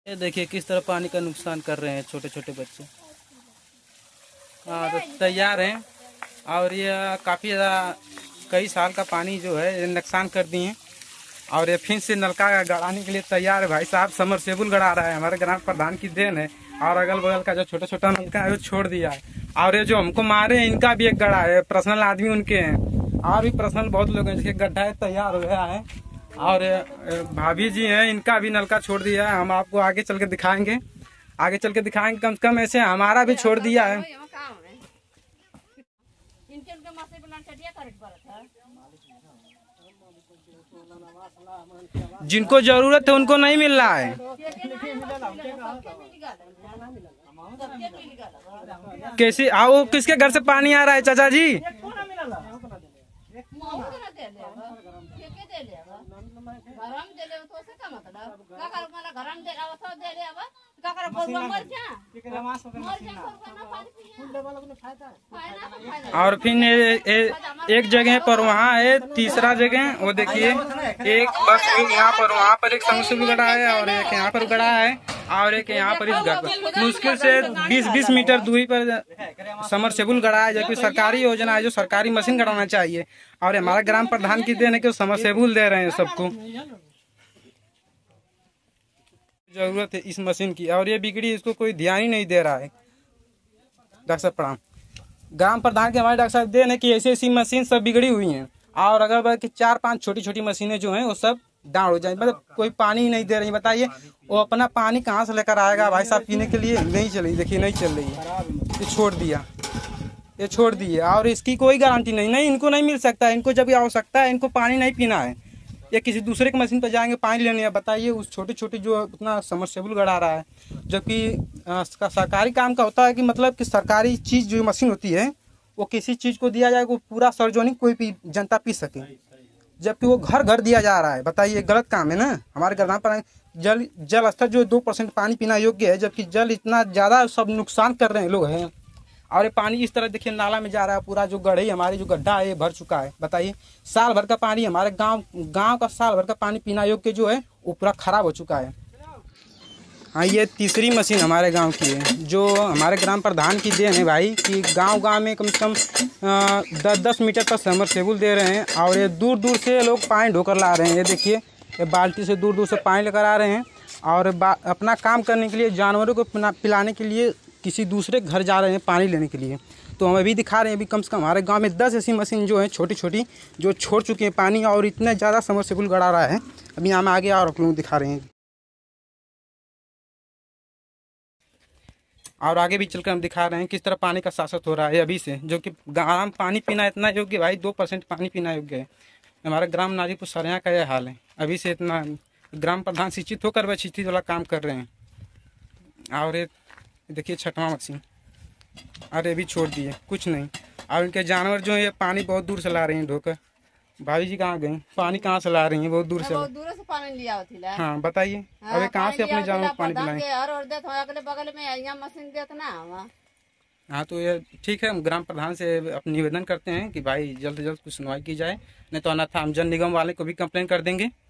ये देखिए किस तरह पानी का नुकसान कर रहे हैं छोटे छोटे बच्चे। हाँ तो तैयार हैं और ये काफ़ी ज़्यादा कई साल का पानी जो है ये नुकसान कर दिए हैं और ये फिर से नलका गड़ाने के लिए तैयार है। भाई साहब समरसेबुल गड़ा रहा है, हमारे ग्राम प्रधान की देन है। और अगल बगल का जो छोटा छोटा नलका है वो छोड़ दिया है। और ये जो हमको मारे हैं इनका भी एक गड्ढा है, पर्सनल आदमी उनके हैं और भी पर्सनल बहुत लोग हैं जिसके गड्ढा है तैयार हो गया है। और भाभी जी हैं इनका भी नलका छोड़ दिया है। हम आपको आगे चल के दिखाएंगे, कम से कम ऐसे हमारा भी छोड़ दिया है। जिनको जरूरत है उनको नहीं मिल रहा है। कैसे आओ, किसके घर से पानी आ रहा है चाचा जी? और फिर एक जगह पर वहाँ है, तीसरा जगह वो देखिए एक बस यहाँ पर, वहाँ पर एक समरसेबुल गड़ा है और एक यहाँ पर गड़ा है और एक यहाँ पर इस घर पर। मुश्किल से 20-20 मीटर दूरी पर समरसेबुल गड़ा है, जबकि सरकारी योजना है जो सरकारी मशीन गड़ाना चाहिए। और हमारा ग्राम प्रधान की देन है कि समरसेबुल दे रहे हैं सबको। जरूरत है इस मशीन की और ये बिगड़ी, इसको कोई ध्यान ही नहीं दे रहा है। डॉक्टर साहब प्रणाम। ग्राम प्रधान के हमारे डॉक्टर साहब देन है कि ऐसी ऐसी मशीन सब बिगड़ी हुई हैं और अगर कि 4-5 छोटी छोटी मशीनें जो हैं वो सब डाउन हो जाए, मतलब कोई पानी ही नहीं दे रही। बताइए वो अपना पानी कहाँ से लेकर आएगा भाई साहब पीने के लिए? नहीं चली, देखिए नहीं चल रही है, ये छोड़ दिया और इसकी कोई गारंटी नहीं, इनको नहीं मिल सकता है। इनको जब आवश्यकता है इनको पानी नहीं पीना है, या किसी दूसरे की मशीन पर जाएंगे पानी लेने। या बताइए उस छोटी छोटी जो उतना समरसेबुल गड़ा रहा है, जबकि सरकारी काम का होता है कि मतलब कि सरकारी चीज़ जो मशीन होती है वो किसी चीज़ को दिया जाए वो पूरा सार्वजनिक कोई भी जनता पी सके, जबकि वो घर घर दिया जा रहा है। बताइए गलत काम है ना। हमारे ग्राम पर जल स्तर जो 2% पानी पीना योग्य है, जबकि जल इतना ज़्यादा सब नुकसान कर रहे हैं लोग हैं। और ये पानी इस तरह देखिए नाला में जा रहा है, पूरा जो गढ़े हमारे जो गड्ढा है ये भर चुका है। बताइए साल भर का पानी, हमारे गांव का साल भर का पानी पीना योग्य जो है वो पूरा खराब हो चुका है। हाँ ये तीसरी मशीन हमारे गांव की है जो हमारे ग्राम प्रधान की देन है भाई, कि गांव में कम से कम 10-10 मीटर तक समरसेबुल दे रहे हैं। और ये दूर दूर से लोग पानी ढोकर ला रहे हैं। ये देखिए ये बाल्टी से दूर दूर से पानी लेकर आ रहे हैं और अपना काम करने के लिए, जानवरों को पिलाने के लिए किसी दूसरे घर जा रहे हैं पानी लेने के लिए। तो हम अभी दिखा रहे हैं, अभी कम से कम हमारे गांव में 10 ऐसी मशीन जो हैं छोटी छोटी जो छोड़ चुकी हैं पानी और इतना ज़्यादा समरसेबुल गड़ा रहा है। अभी यहाँ आगे और आप लोग दिखा रहे हैं और आगे भी चलकर हम दिखा रहे हैं किस तरह पानी का शासक हो रहा है अभी से, जो कि गाँव में पानी पीना इतना योग्य भाई 2% पानी पीना योग्य है। हमारे ग्राम नाजीपुर सरिया का यह हाल है। अभी से इतना ग्राम प्रधान शिक्षित होकर वह शिक्षित वाला काम कर रहे हैं। और देखिए 6वां मशीन, अरे भी छोड़ दिए कुछ नहीं। और इनके जानवर जो है ये पानी बहुत दूर से ला रहे हैं ढोकर। भाभी जी कहाँ गई? पानी कहाँ से ला रही हैं? बहुत दूर से पानी लिया होती है। हाँ बताइए अबे कहाँ से अपने जानवर को पानी पिलाएं? बगल में यहाँ मशीन देते ना। हाँ तो ये ठीक है, हम ग्राम प्रधान से अपनी निवेदन करते हैं कि भाई जल्द से जल्द कुछ सुनवाई की जाए, नहीं तो अन्यथा हम जल निगम वाले को भी कंप्लेन कर देंगे।